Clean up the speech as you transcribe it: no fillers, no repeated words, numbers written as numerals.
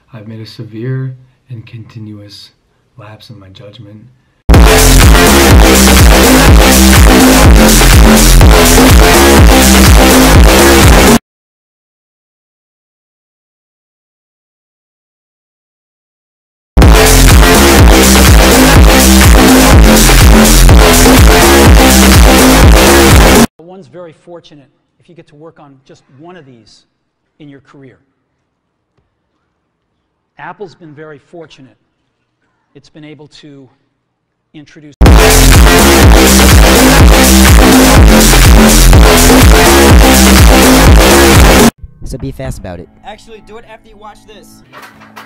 I've made a severe and continuous lapse in my judgment. One's very fortunate if you get to work on just one of these in your career. Apple's been very fortunate. It's been able to introduce. So be fast about it. Actually, do it after you watch this.